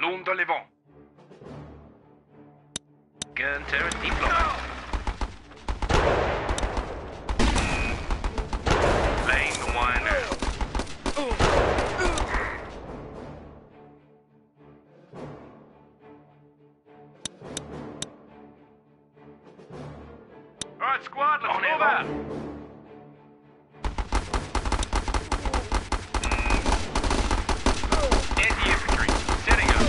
Londres Levant. Gun turret deployed. Laying the winder. Alright, squad, let's move out. Anti-infantry, setting up.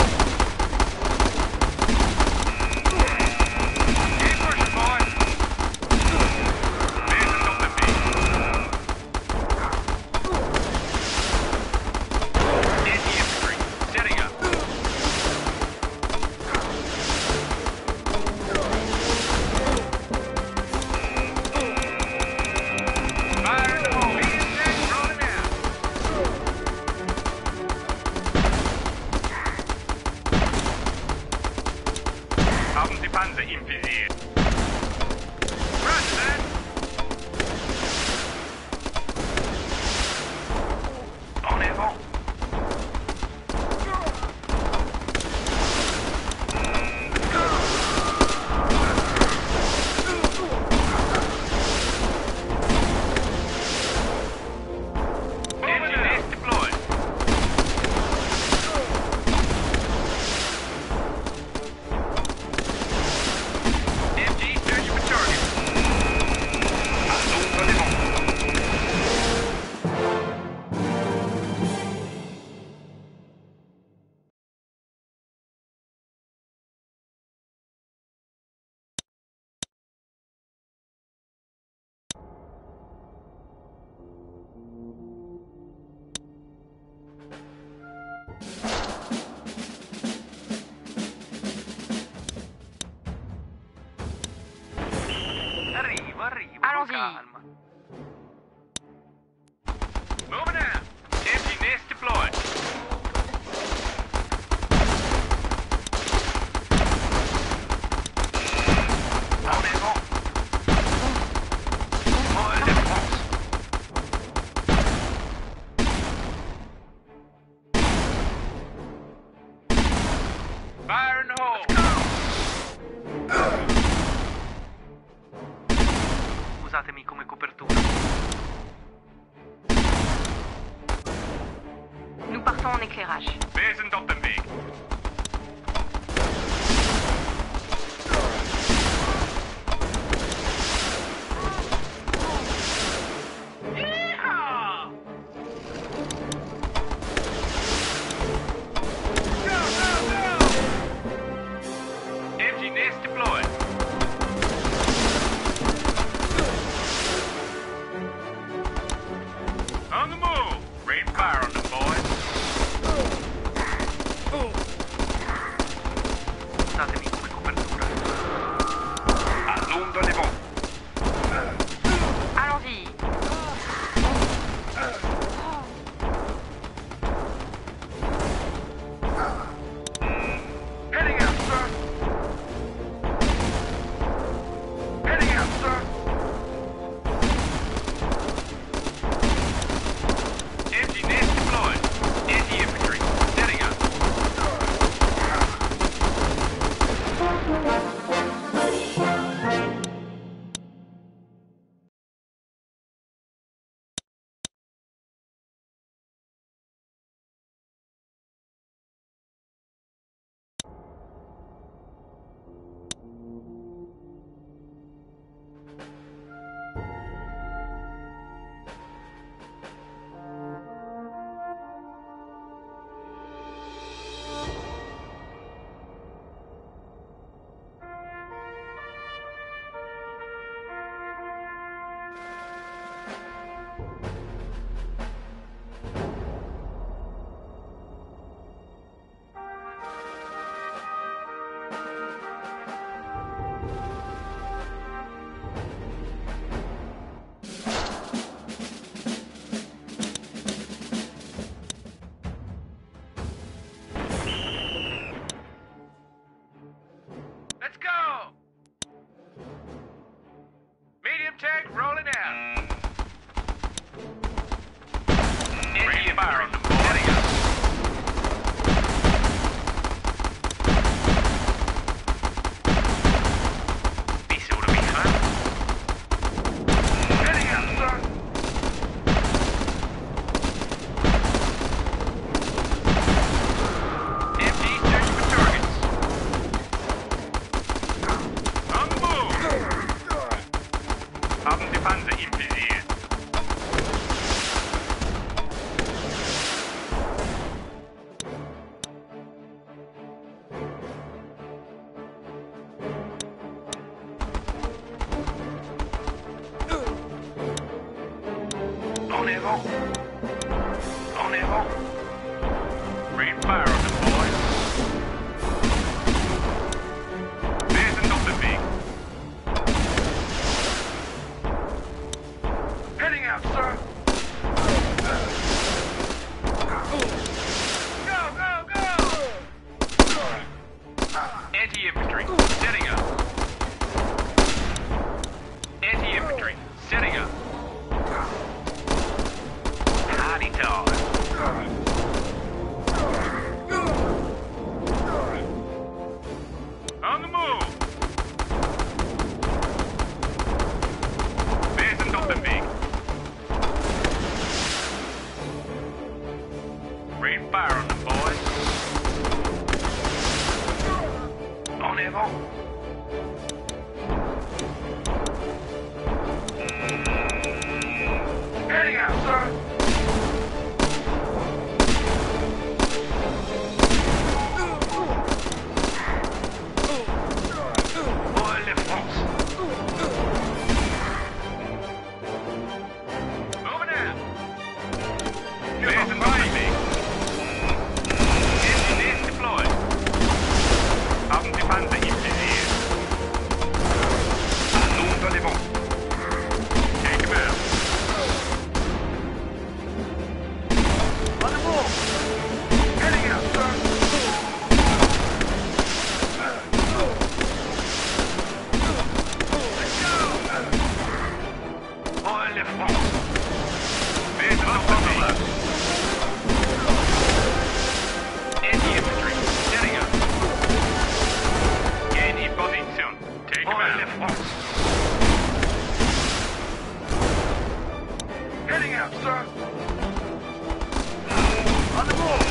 Keep pushing, boys. Business on the beat. Anti-infantry, setting up. Fire in the hole. BSX rolling out. Haben Sie Panzer im Visier? Roger that. En avant. Engine nest deployed. MG, search for target. Londres Levant. Arrivo, con Allons-y. calma. Moving out. Empty nest deployed. En avant. Moelle de France. Fire in the hole. Usatemi come copertura. Nous partons en éclairage. Wir sind auf dem Weg. Yeehaw! Go, go, go! Empty nest deployed. On the move. Rain fire on them, boys. avant. En avant. Rain fire on the boys. Listen up the big. Heading out, sir. Go, go, go! Anti-infantry, setting up. Anti-infantry, setting up. Howdy, dog. On the move. Besen auf dem Weg. Rain fire on them, boys. En avant. Heading out, sir. Oil de France. Moving out. Besen auf dem Weg. Engine is deployed. Haben Sie Panzer im Visier? Nous dans les vents. Take him out. On the move. Heading out, sir. Let's go. Oil de France. Besen auf dem Weg. Anti-infantry, setting up. Gain in position. Take him out. France. Heading out, sir. On the move.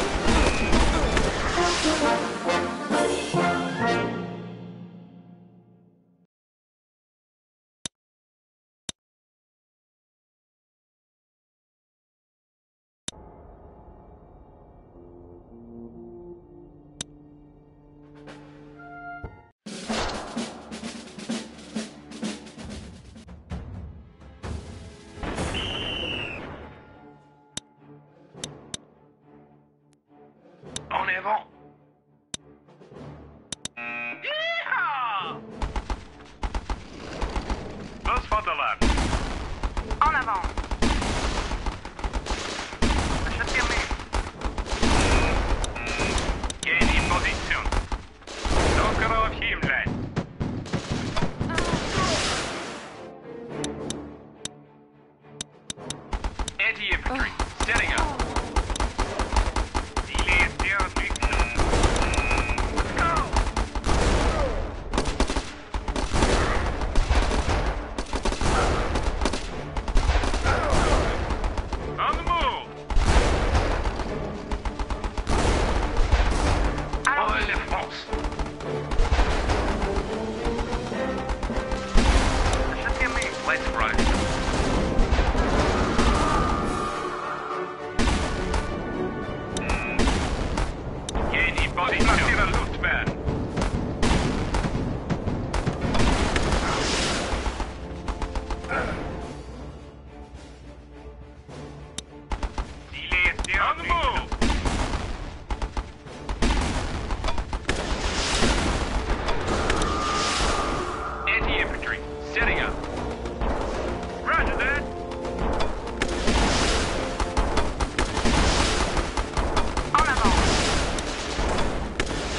En avant. Yeehaw! Los Vaterland. En avant. Achète fermé. Gain in position. Knocker off Himmler. Anti-infantry, setting up. Delay territory. Let's go! On the move! Oil de France. Achète fermé. Let's run. Gain in position. Luftman. Delay territory. On the move! Anti-infantry, setting up. Roger that. En avant.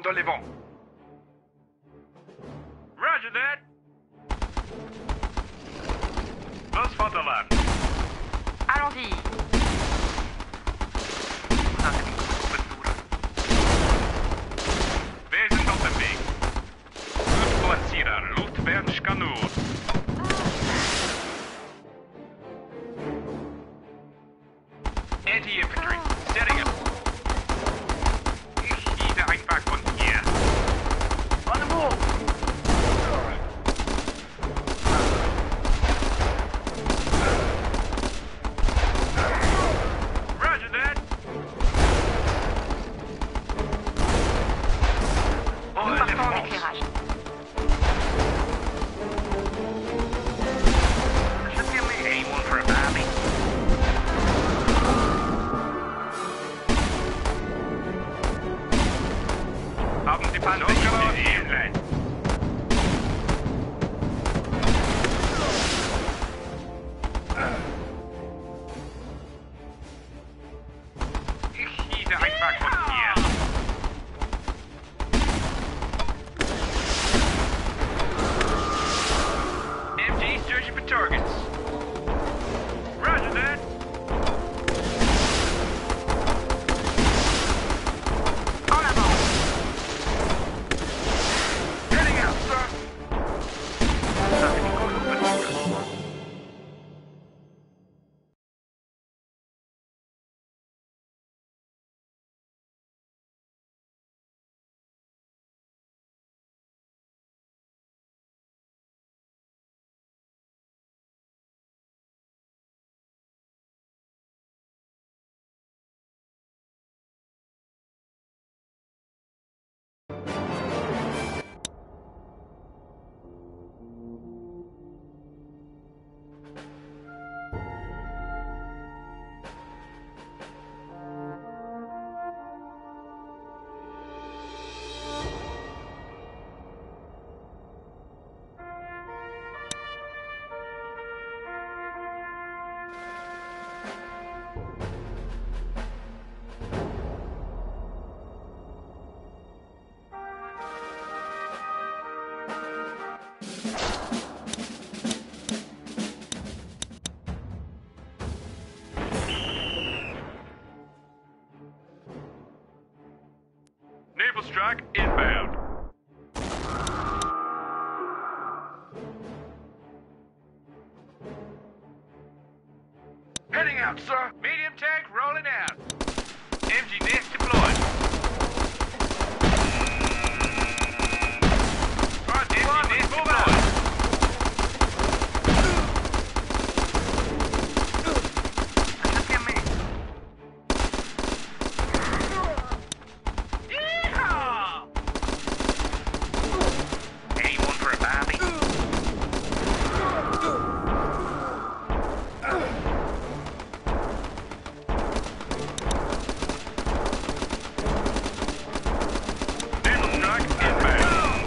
dans les vents. Roger that. Los Vaterland. Allons-y. Wir sind auf dem Weg. Gut platzieren, Luftvernkanone. Anti-infantry, setting up. Ich schiebe einfach von hier. On the move. Roger that. Nous partons en éclairage. Affirmé. Anyone for a Bobby? Haben Sie Panzer gesehen? Ich schieße einfach von hier. MG searching for targets. Roger that. En avant. Heading out, sir. Naval strike inbound. Heading out, sir. Medium tank rolling out. MG nest deployed. Alright, MG nest deployed. Affirmé. Yeehaw! Anyone for a Bobby? Naval strike inbound.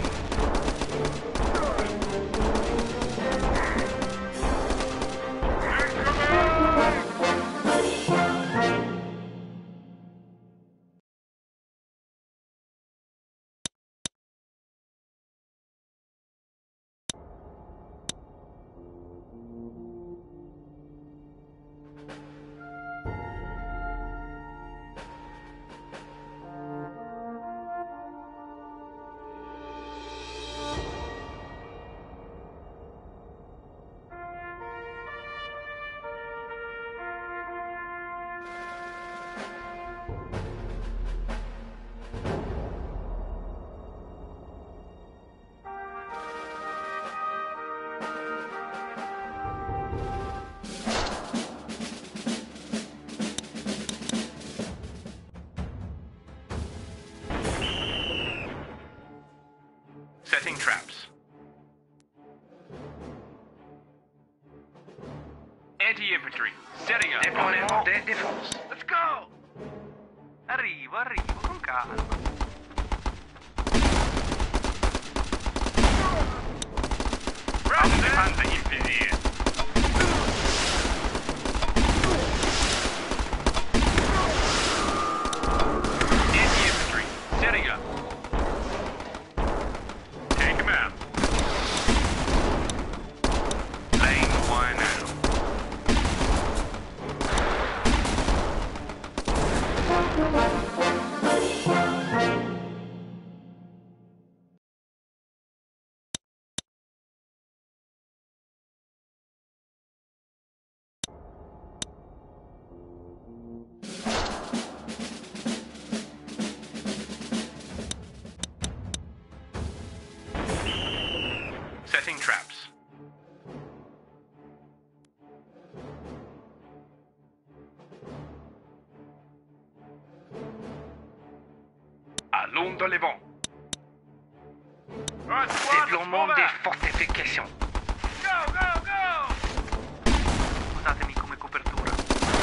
Setting traps. Anti-infantry, setting up. Déploiement des défenses. Let's go! Arrivo, arrivo, con calma. Roger that. Panzer impediert. Anti-infantry, setting up. Setting traps. Allons dans les vents. Déploiement des fortifications. Go, go, go! Usatemi come copertura.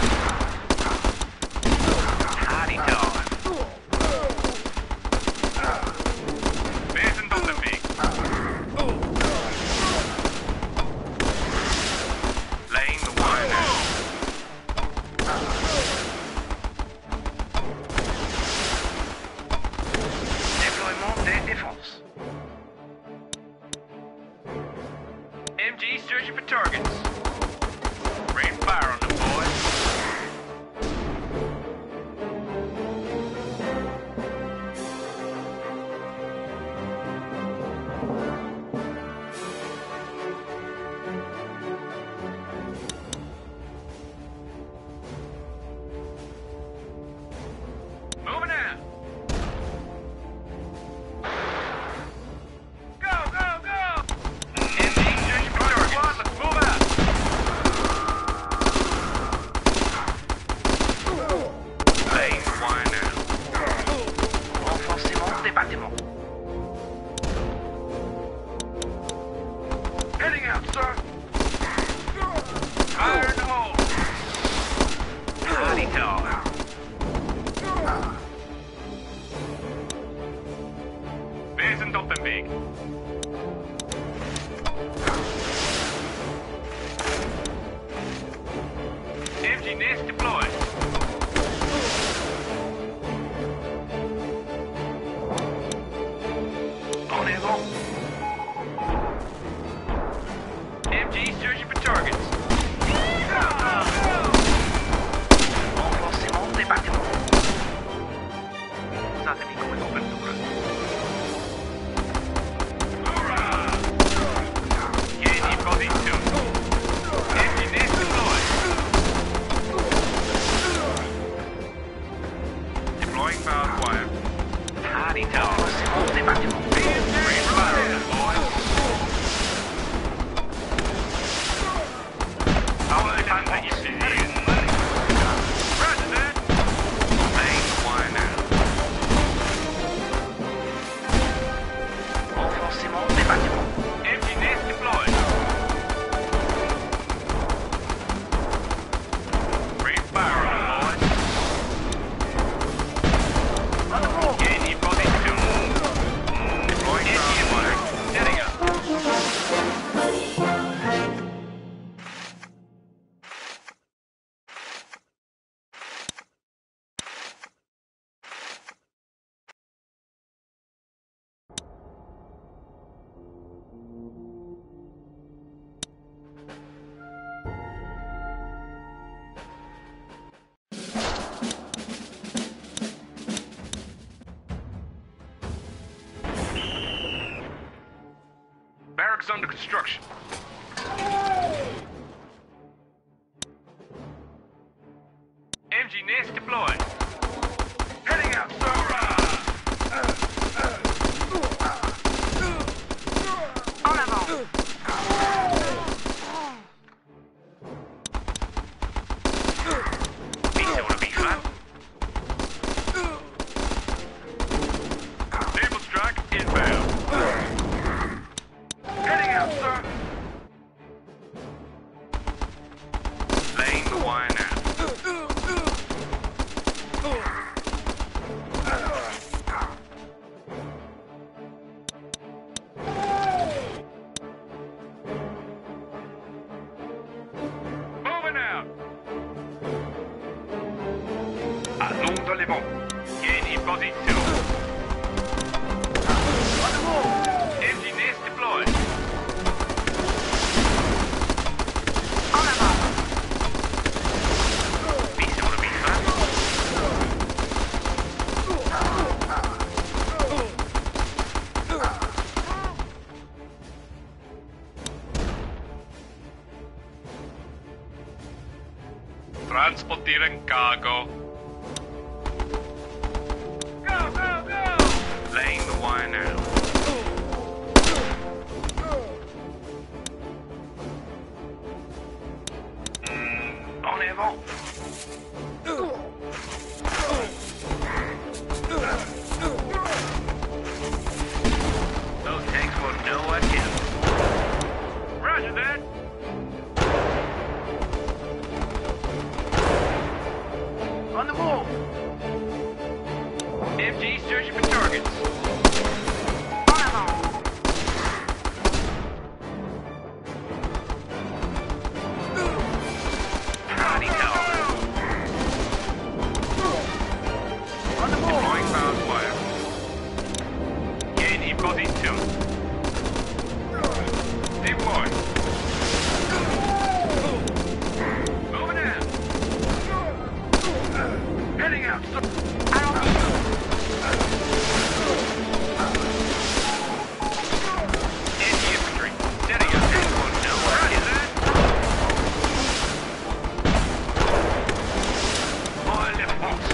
Carico. Wir sind auf dem Weg. Laying the wire now. Déploiement des défenses. MG searching for targets. Rain fire on them, boys. Moving out. Go, go, go! MG searching for targets. Let's move out. Laying the wire now. Renforcement des bâtiments. Heading out, sir. Fire in the hole. Carico. Wir sind auf dem Weg. MG nest deployed. En avant. MG searching for targets. Renforcement des bâtiments. Usatemi come copertura. Hoorah! Gain in position. MG nest deployed. Deploying powered wire. Carico. Renforcement des bâtiments. Rain fire on them, boys. Our advantage is in. Roger that. Laying the wire now. Renforcement des bâtiments. Empty nest deployed. Rain fire on them, boys. Gain in position. Deploying powered wire. Setting up. Barracks under construction. MG nest deployed. Heading out, sir. En avant. Pizza would be fun. Naval strike inbound. Heading out, sir. Laying the wire now. Moving out. Allons dans les vents. Gain in position. MG nest deployed. En avant. Pizza would be fun. transporteren cargo. Go, go, go! Laying the wire now. En avant. Those tanks will know what hit 'em. Roger that. On the move. MG searching for targets. En avant. Howdy, dog. On the move. Deploying bound wire. Gain in position. Deploy. Moving in. Heading out. Allons-y. Anti-infantry. Setting up. No worries. Is that? Pour le France.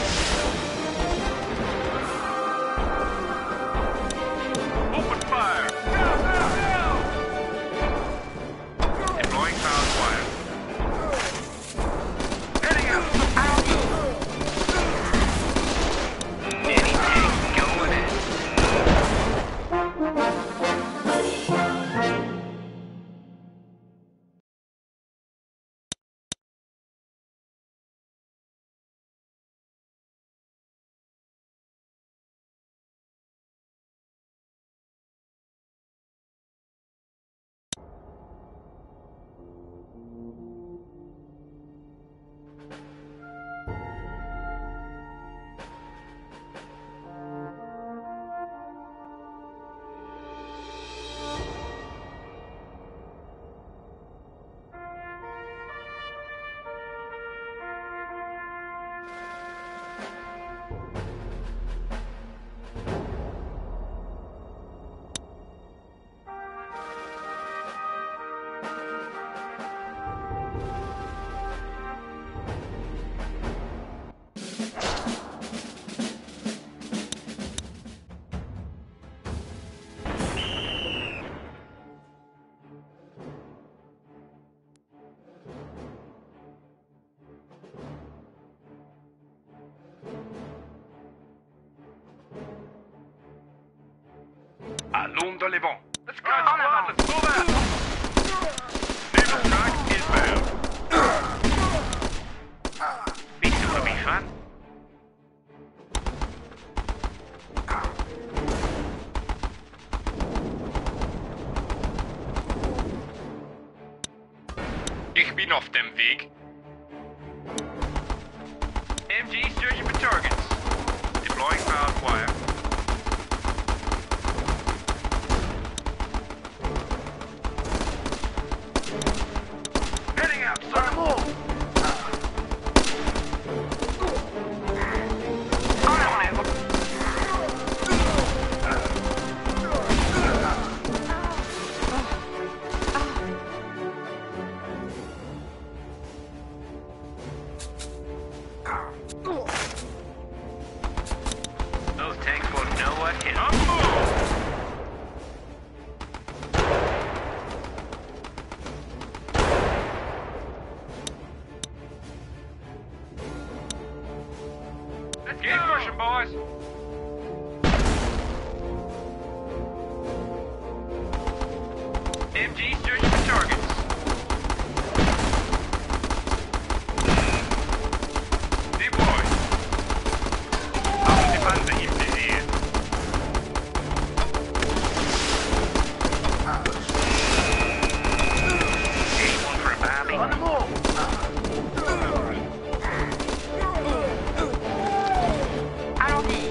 Open fire. Go, go, go! Deploying bound wire. Heading out. Allons-y. Any tank going in. Allons dans les vents. Let's go. En avant. Let's go back. Naval strike inbound. This will be fun. Ich bin auf dem Weg. MG searching for targets. Deploying bound wire. Heading out. On the move. En avant. Those tanks will know what hit 'em. Up move. Let's get pushing, boys. MG searching for targets. Deploy. Haben die Panzer im Visier. One for a Bobby. On the move. Allons-y.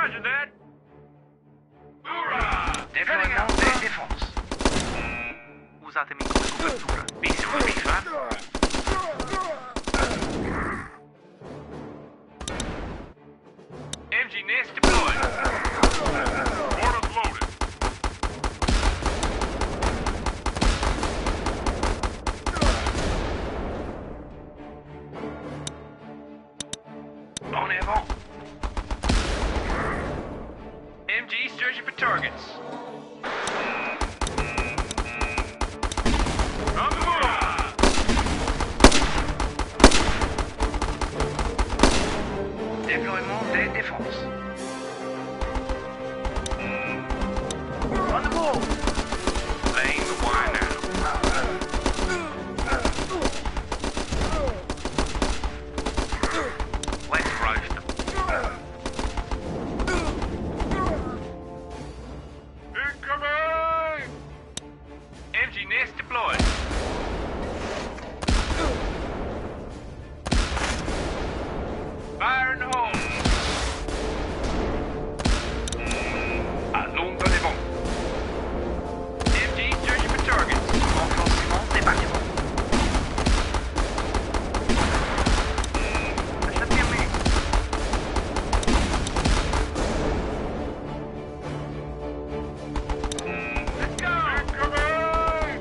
Roger that. Hoorah! Deploiement des défenses. Usatemi come copertura. Mi sembra di fare. MG nest deployed. Mortars loaded. En avant. MG searching for targets. On the move! Déploiement des défenses. On the move. Laying the wine out. Let's roast them. Incoming! MG nest deployed. Fire in the hole. Allons dans les vents. MG searching for targets. Enclenchement des bâtiments. Affirmé. Let's go! Incoming!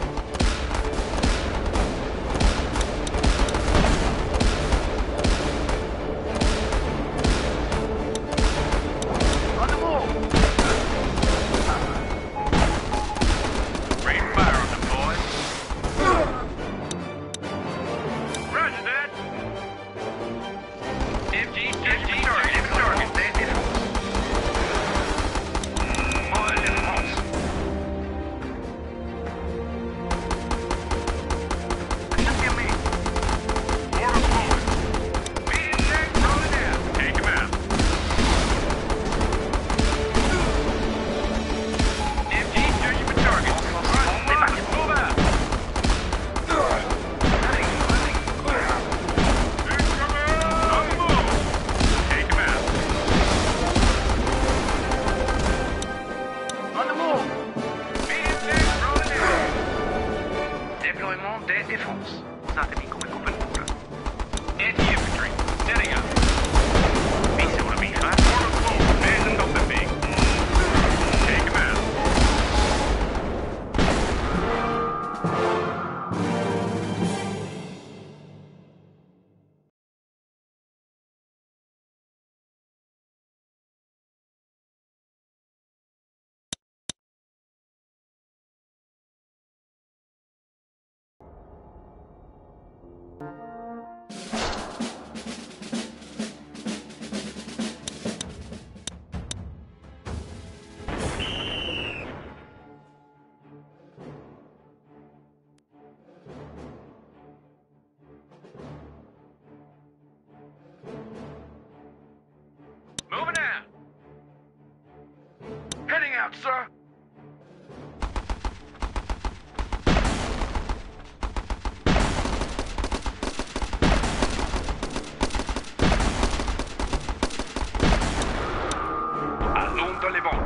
On the move. Rain fire on them, boys. Roger that. MG searching for targets. Déploiement des défenses. Mode de France. Affirmé. Mortars loaded. Medium tank rolling out. Take him out. MG searching for targets. Enclenchement des bâtiments. Move out. On the move. Take him out. On the move. Medium tank rolling out. Déploiement des défenses. Usatemi come copertura. Anti-infantry. Setting up. Mi sembra di fare. Mortars loaded. Man something big. Take him out. Moving out. Heading out, sir. Allons dans les vents.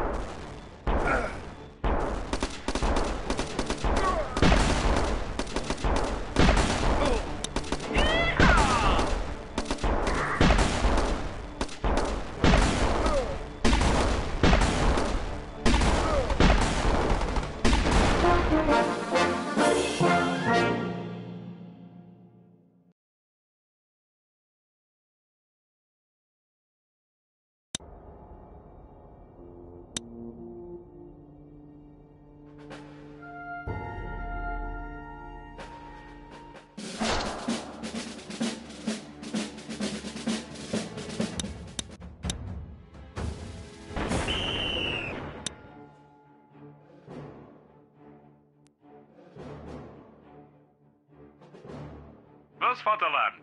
Was Vaterland.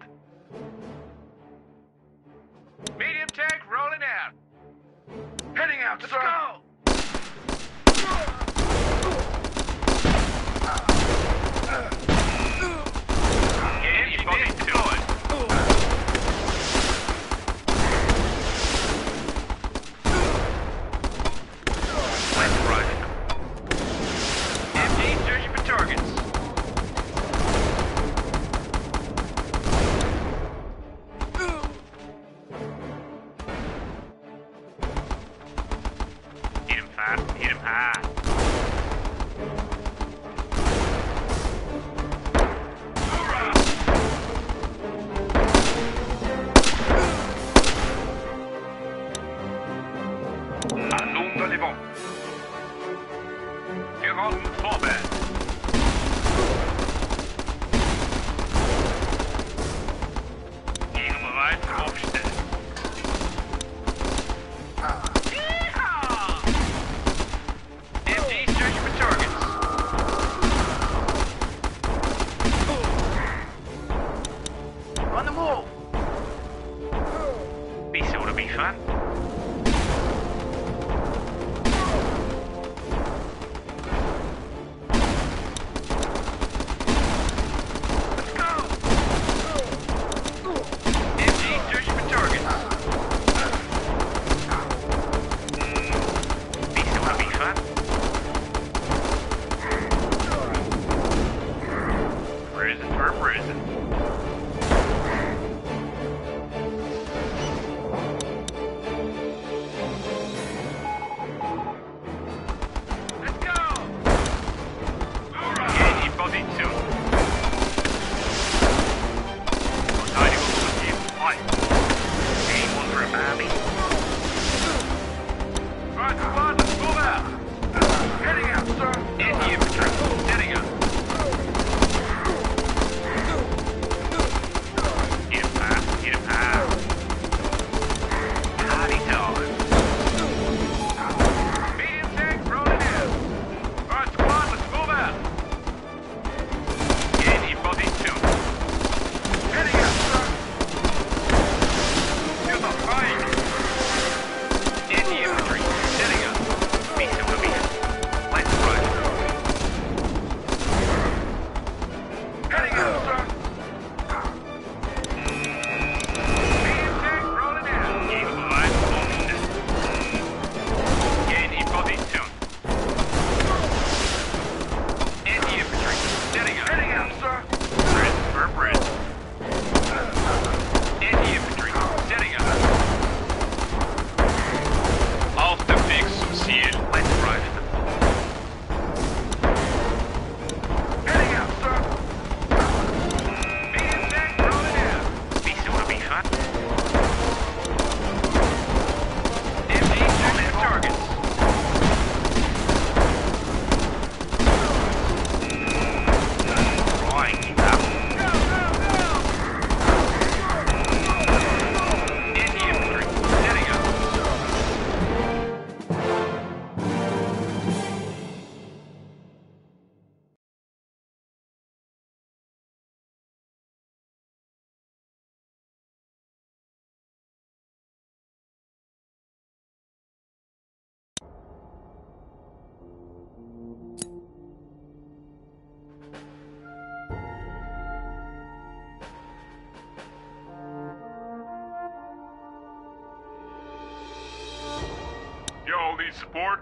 Medium tank rolling out. Heading out, Let's sir. go. Enemy body deployed. man. Let's go! MG, searching for targets. Vista wanna be fun? Prison for prison. Let's go! Get in position. Tidy up with you. Fight. Anyone for a baby? Right, squad, let's move out. Heading out, sir. Anti-infantry, heading out. Get him past, get him past. Howdy dog. Medium tank rolling in. Alright, squad, let's move out. Get in position. Heading out, sir. You're the fight. Anti-infantry, heading up. Vista will be. Let's run. Heading out, sir. Medium tank rolling in. Keep light on. Get in position. Anti-infantry, heading up. Heading out, sir. Bridge for bridge. Anti-infantry, setting up. Autofix som ciel. Let's run. Heading out, sir. Medium tank rolling in. Vista will be fun. MG searching for targets. Drawing up. Go, go, go! Anti-infantry, setting up. Y'all need support?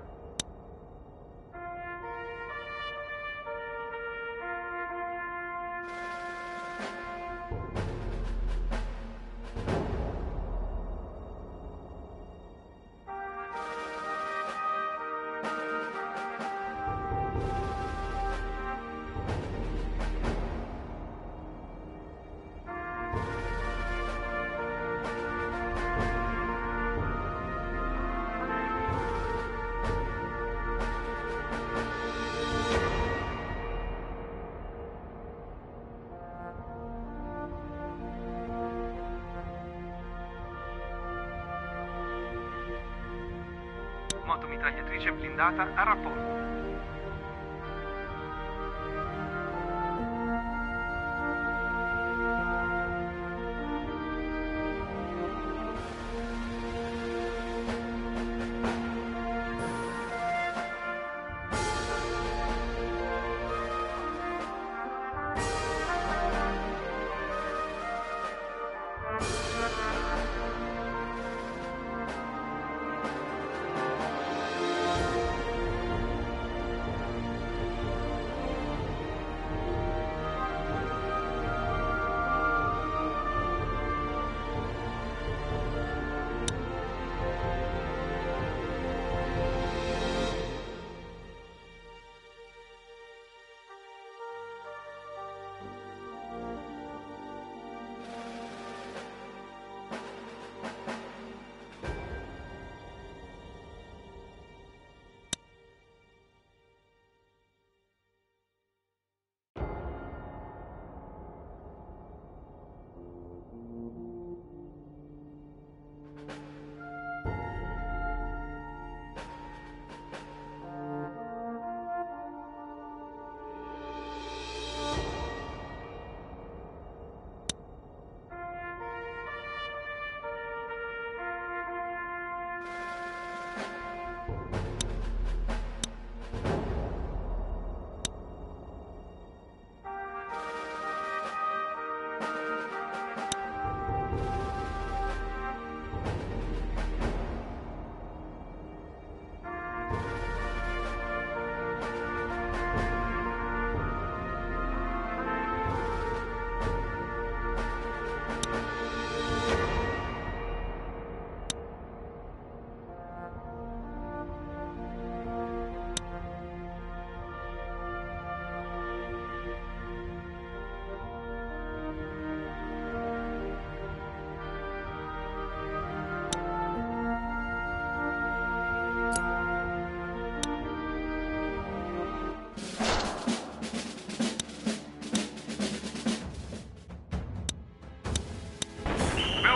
Motomitragliatrice blindata a rapporto.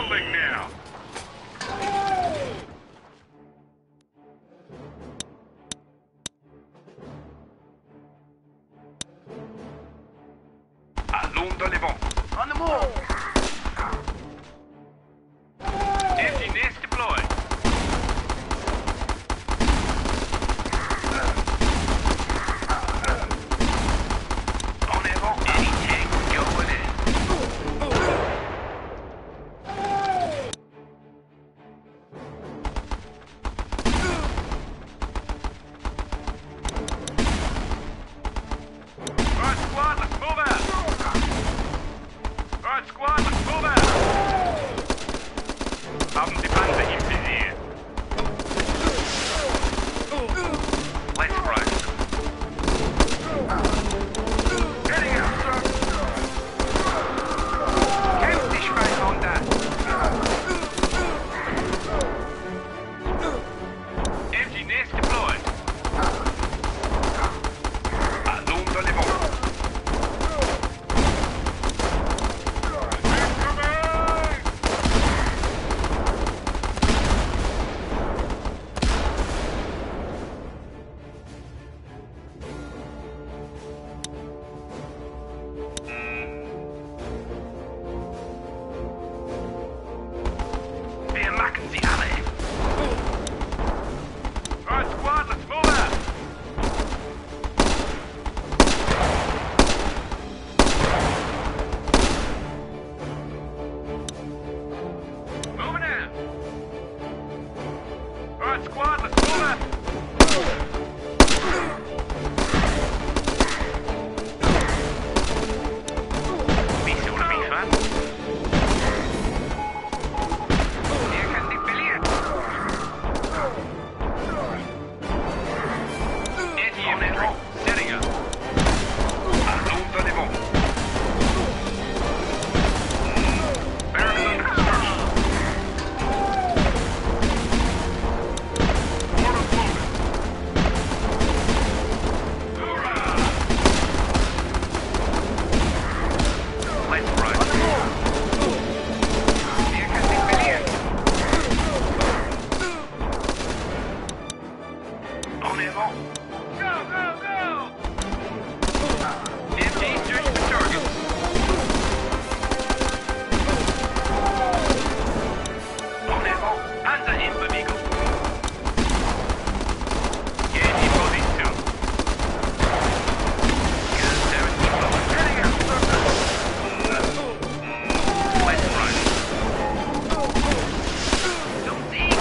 building now. Allons les vents. On the move! Empty nest deployed. En avant! Any tank going in. Alright, squad, let's move out. Alright, squad, let's move out. Haben die Panzer impediert. Let's rush. Heading out, sir! Kämpf dich frei runter! Empty nest deployed. Allons les vents. Wir machen sie alle! Alright, squad, let's move out. Moving out. Alright, squad, let's move out. Wie oder wie, was? Ihr könnt nicht verlieren! Anti-infantry, setting up. Allons les vents. Barracks under construction. Mortars moving. Hoorah! Let's run! Ihr könnt nicht verlieren! En avant! Go, go, go! MG, search for targets! En avant! Panzer in Bewegung! Get in position. Good, 17 bullets. Heading out, sir! Let's run. Don't eat!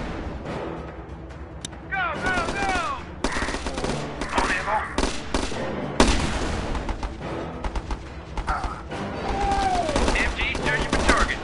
Go, go, go! En avant! MG searching for targets.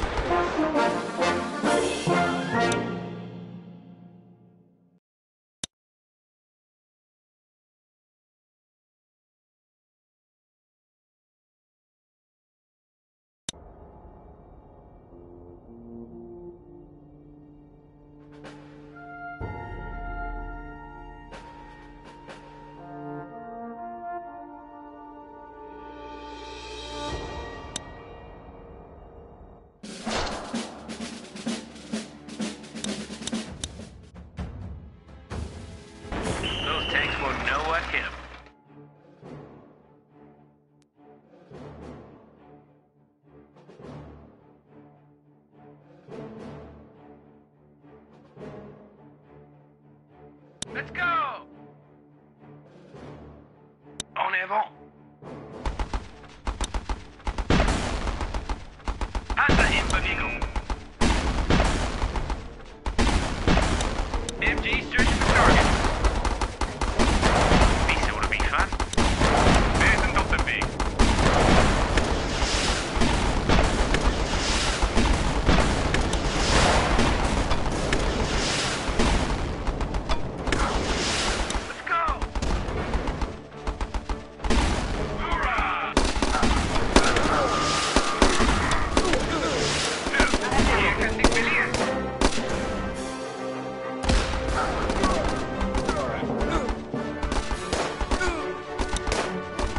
Those tanks won't know what hit 'em. Let's go! En avant! Panzer in Bewegung! MG searching for targets. Wie oder wie, was? Wir sind auf dem Weg. Let's go! Hoorah! Ihr könnt nicht verlieren!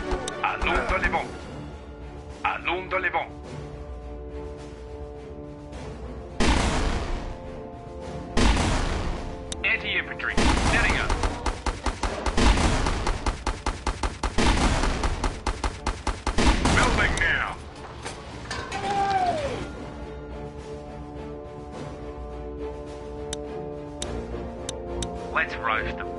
Allons les vents. Allons les vents. Anti-infantry. Setting up. Building now. Let's roast them.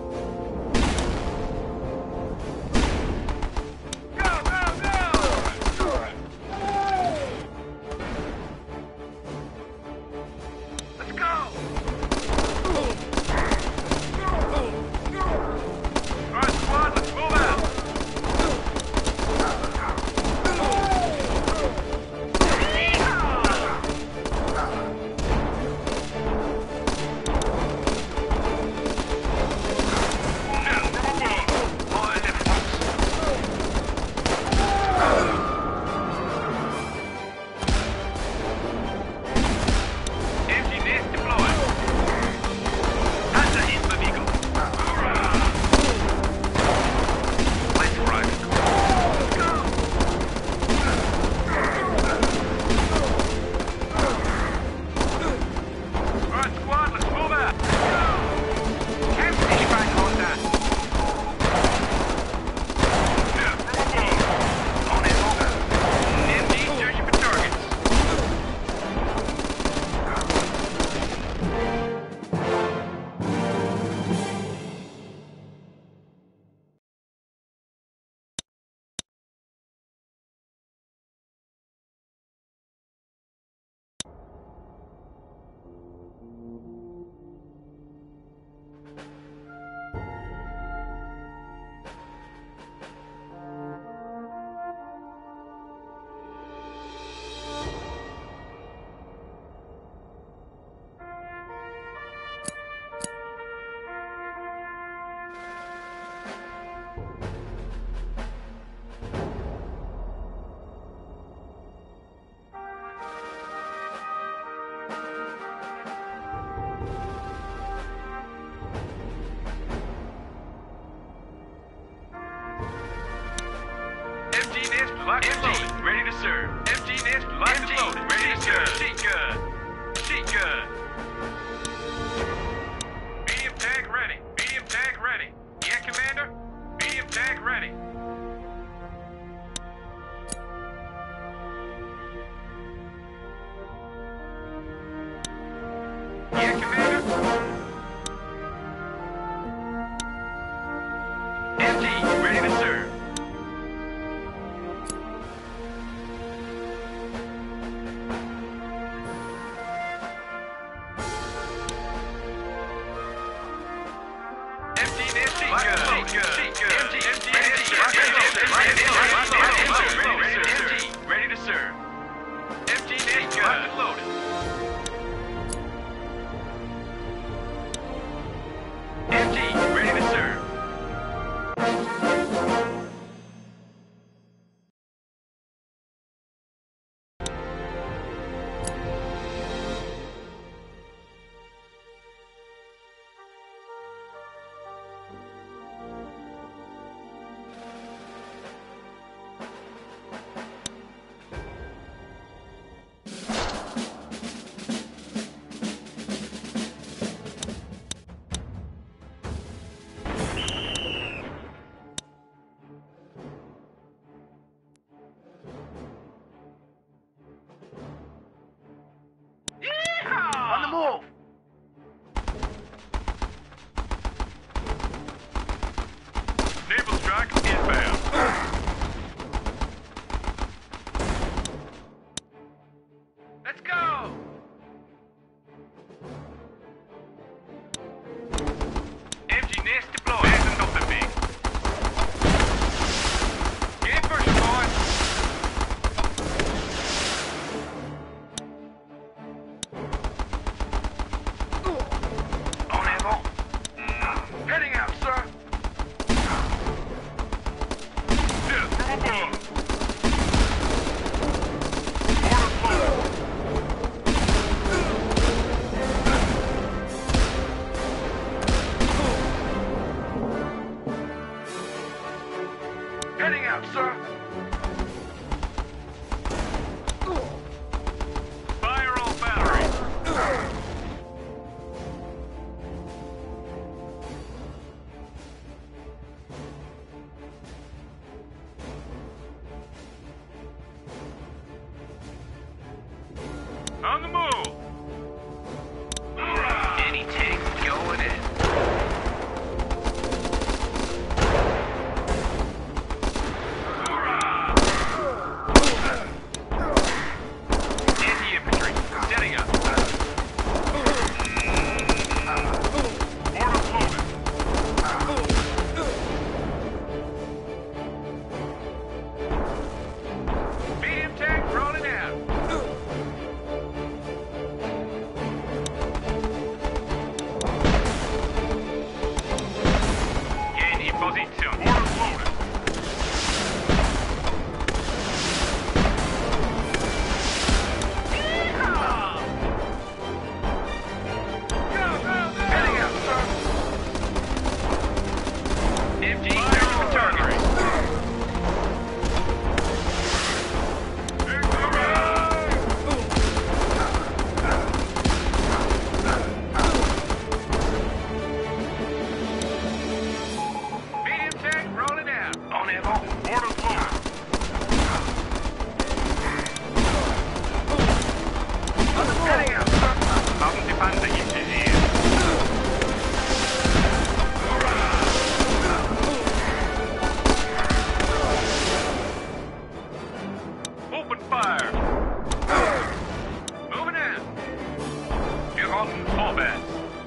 Locked and loaded, ready to serve. MG nest, locked and loaded, ready to serve. Sheet gun. Sheet gun. Medium tag ready. Medium tag ready. Yeah, Commander? Medium tag ready. Yeah, Commander? MG, ready to serve. Ready to serve. MG net gun loaded. MG ready to serve. On the move! Naval strike inbound. Let's go! MG nest deployed. There's nothing big. Get in first, boys. On the move. Any tank going in. Anti-infantry, setting up. Orders loaded. Medium tank rolling out. Gain in position. Orders loaded. Heading out, sir. MG, search for target. Medium tank rolling out. On it all. Orders loaded. Heading out, sir. Haben Sie Panzer integriert. Open fire. Moving in. Wir brauchen Vorwärts.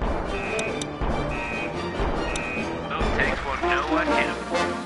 Those tanks won't know what hit 'em.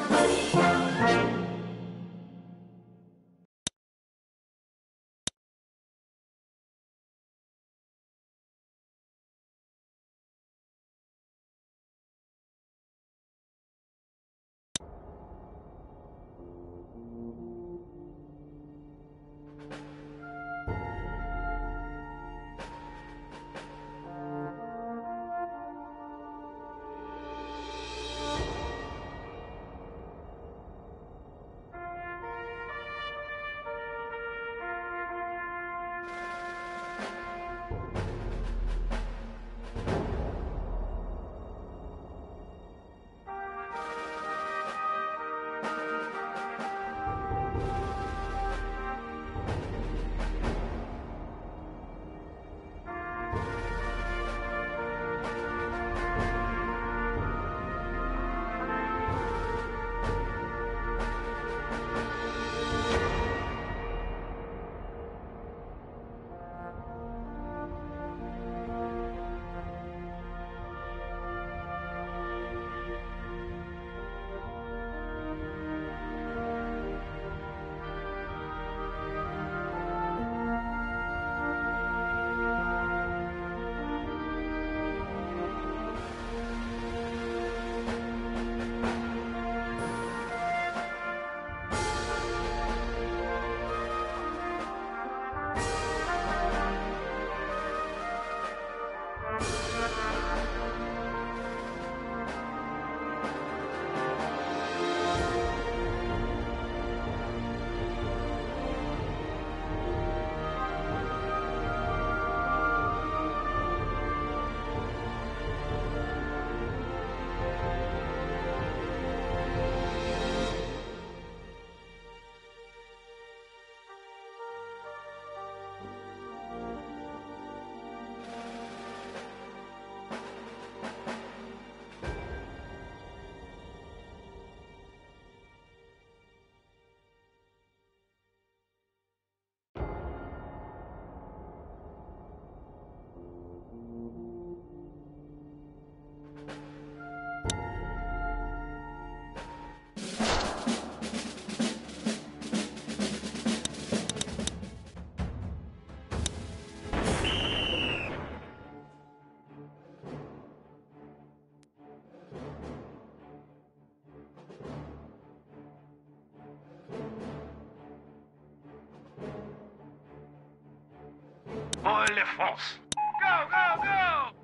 Pour la France. Go, go, go!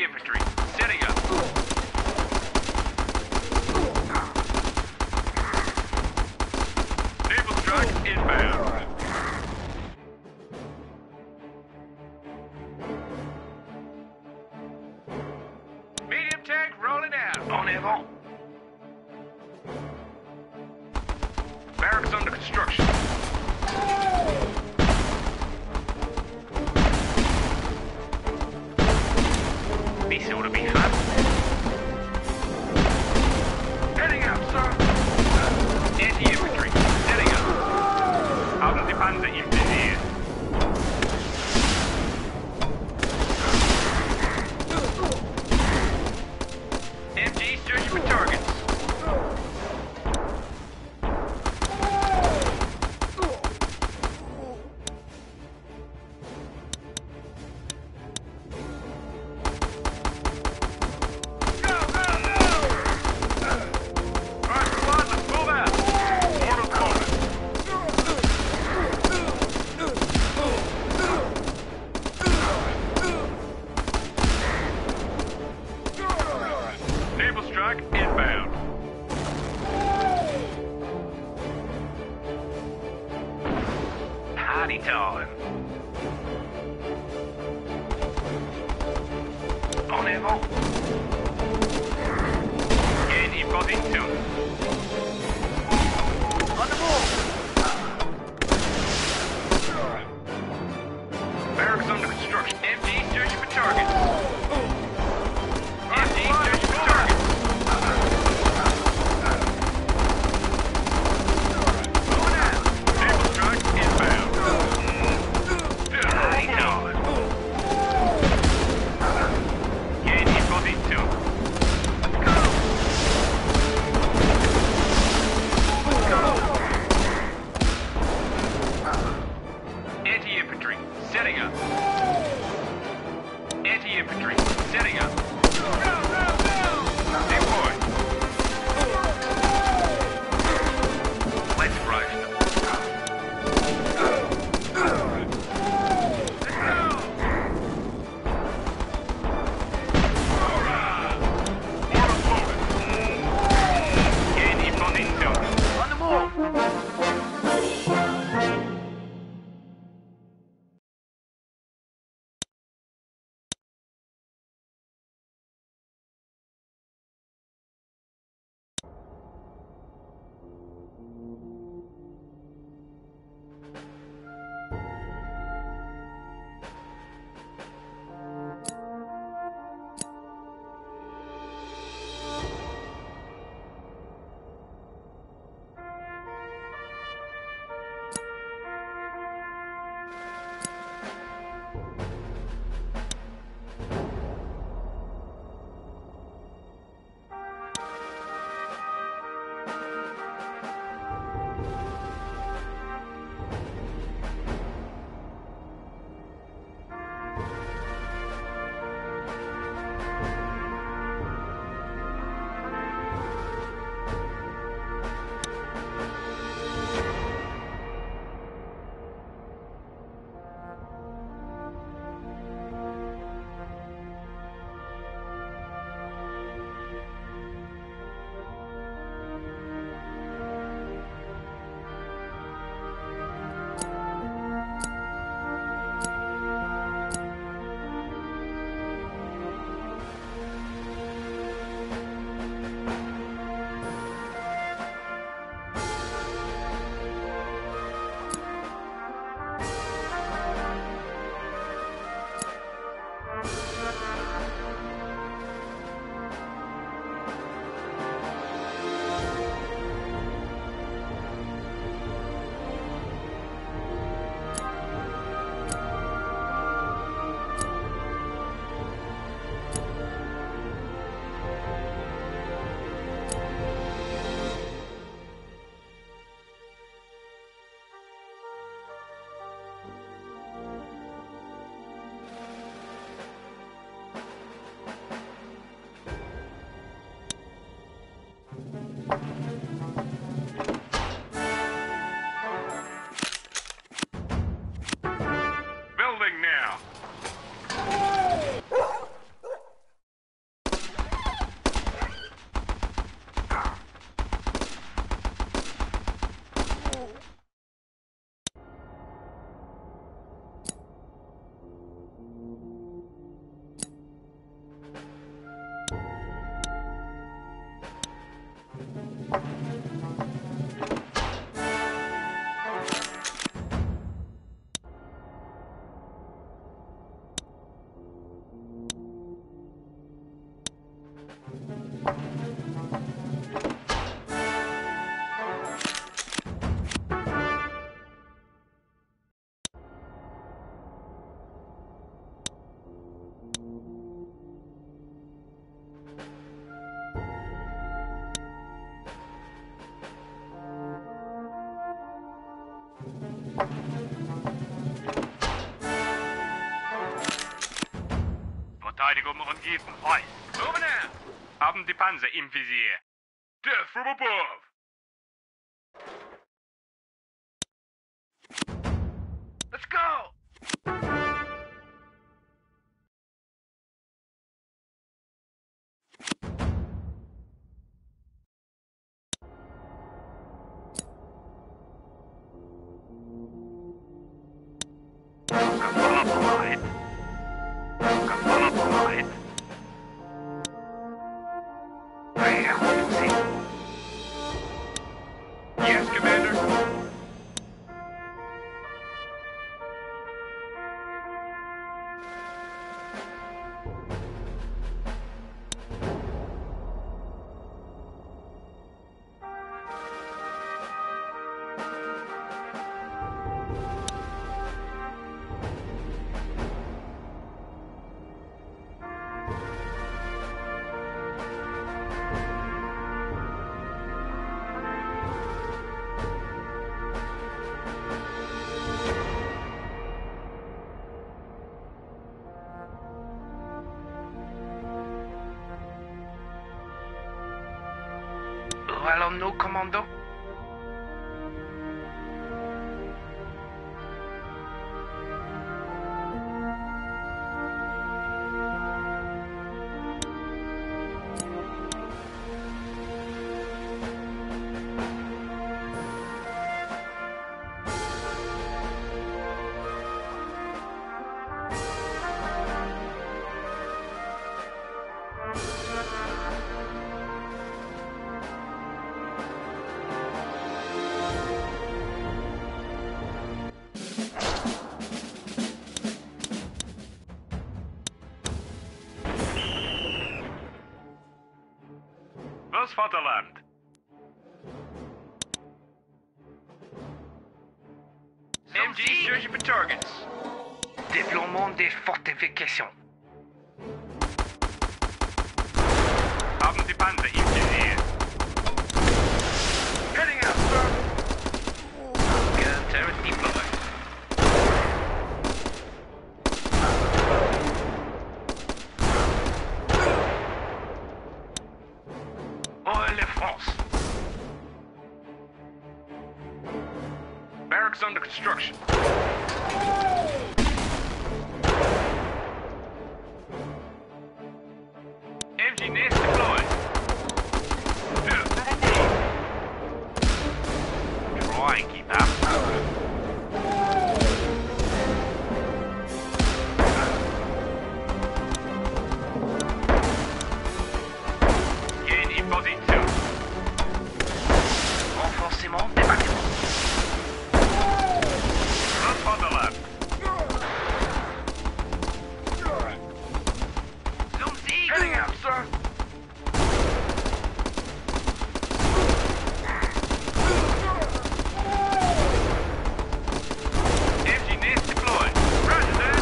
Anti-infantry, setting up. Naval strike inbound. Medium tank rolling out. On Evo. Barracks under construction. This ought to be fun. Heading out, sir. Anti-infantry, setting up. Haben Sie Panzer im Visier. MG searching for targets. Naval strike inbound. Party time. On Evo. Get in position. On the move. Barracks under construction. MG searching for targets. MG searching for targets. Naval strike inbound. Party time. Get in position. Verteidigung umgeben. Frei. Moving out. Haben die Panzer im Visier. Death from above. Let's go. Yes, Commander. Où allons-nous, commando? Fürs Vaterland. MG searching for targets. Déploiement des fortifications. Haben die Panzer im Visier. Heading out, sir. Gun turret deployed. Île-de-France. Barracks under construction. MG nest deployed. Try and keep up. Gain in position. Renforcement des bâtiments. Run for the left. Heading out, sir. MG nest deployed. Roger that.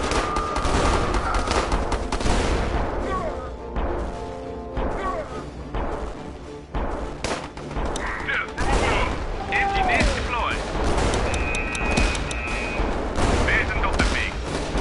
MG nest deployed. Basin of the big.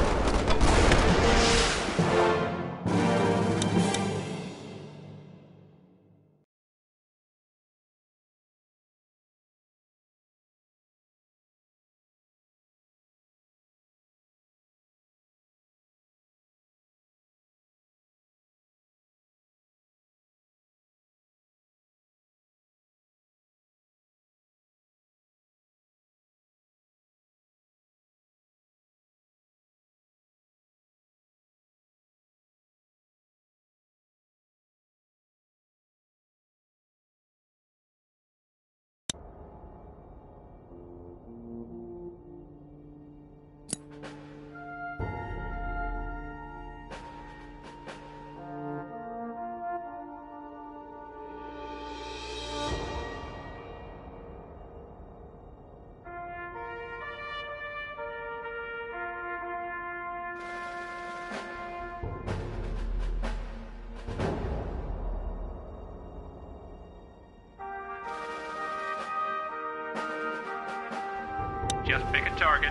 Just pick a target.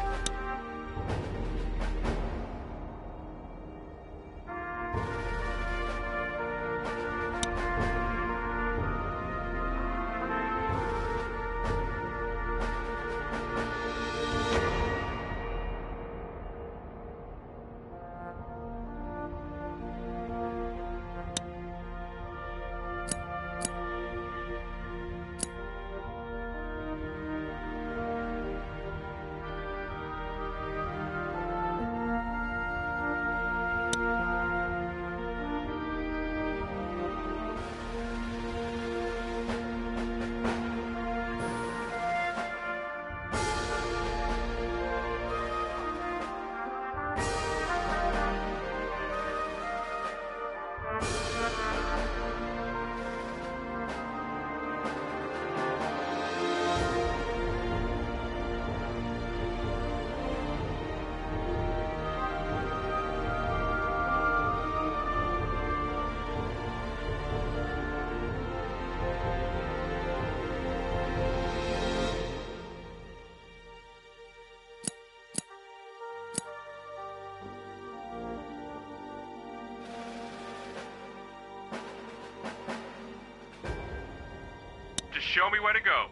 show me where to go.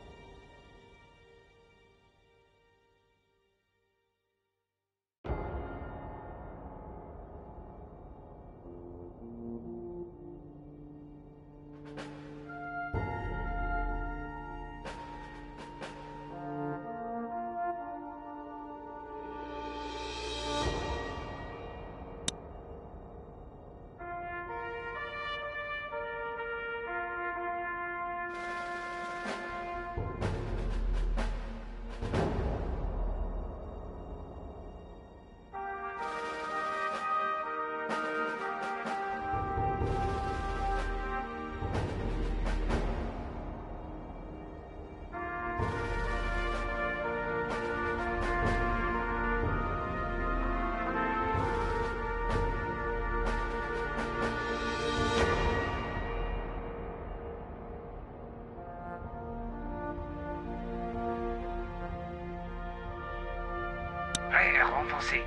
Prêt à renforcer.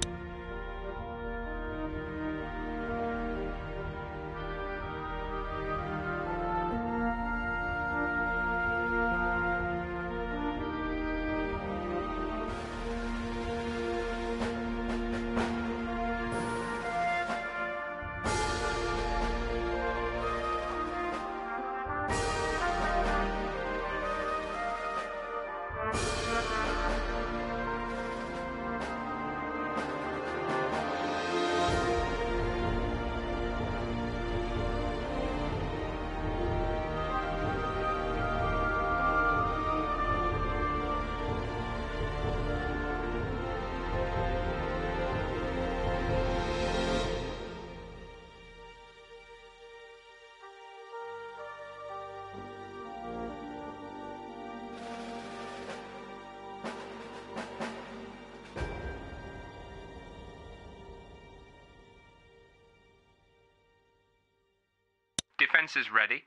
Defense is ready.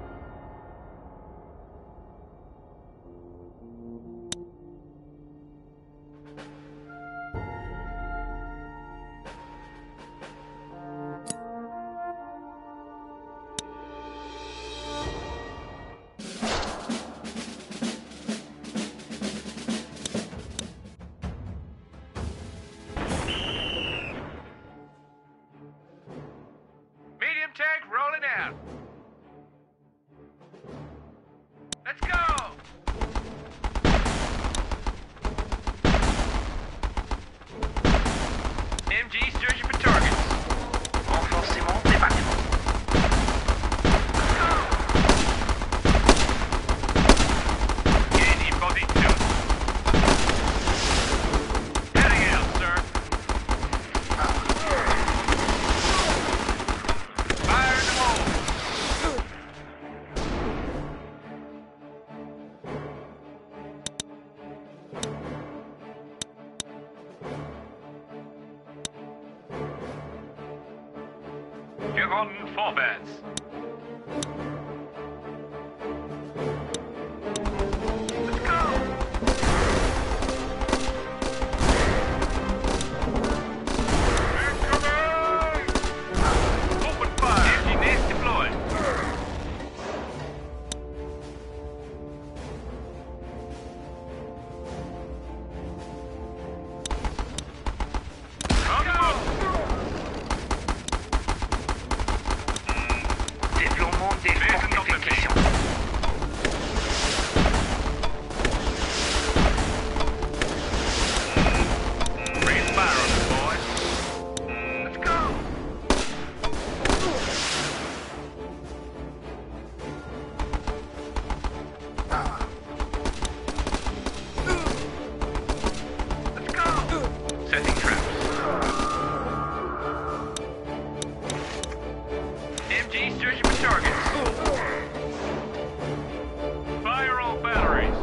Medium tank rolling out. Let's go! MG searching for targets. Renforcement des bâtiments. In position. Heading out, sir. Fire in the hole. You're on forwards. Let's go! Incoming! Open fire! Engineers deployed. On the move! Déploiement des forces d'effectuation. Bring fire on the boys. Let's go! Let's go! Setting traps. MG searching for targets. Fire all batteries.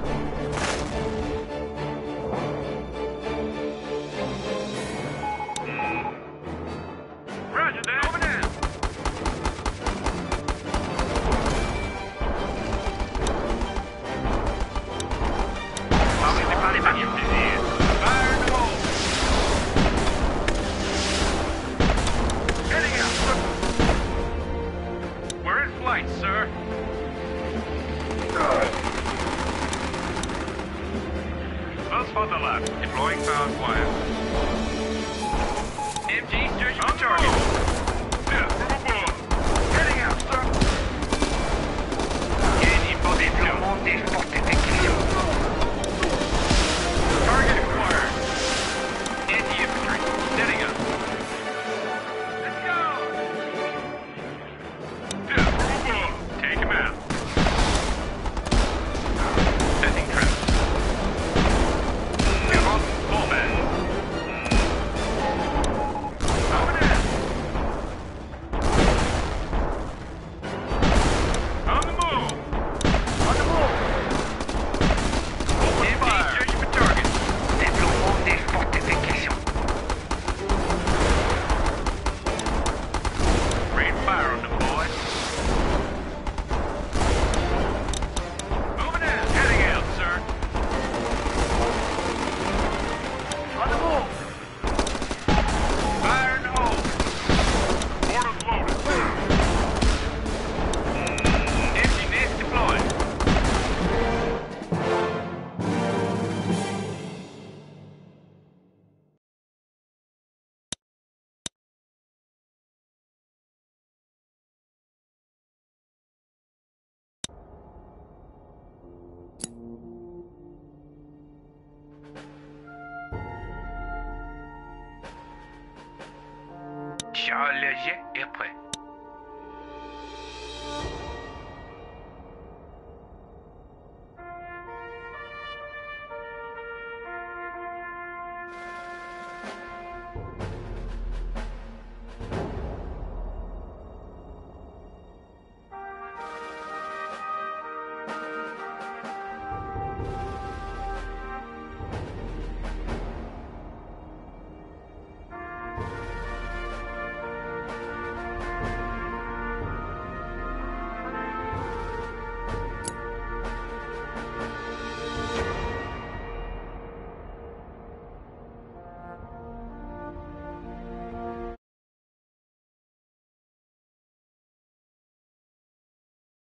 Roger that. Over there. Renforcement par les bâtiments. Fire in the hole. Heading out, sir. We're in flight, sir. out. Deploying powered wire. MG, searching for target. Heading out, sir. Gaining position. Déploiement des forces d'effectuation. Target acquired. Anti-infantry. Setting up. Let's go. Take him out. Setting traps. Come on, full man. Over there. On the move. On the move. Open fire. Searching for target. Déploiement des forces d'effectuation. Rain fire on them, boys. Moving in. Heading out, sir. On the move. Fire in the hole. Mortars loaded. Empty nest deployed. Char léger est prêt.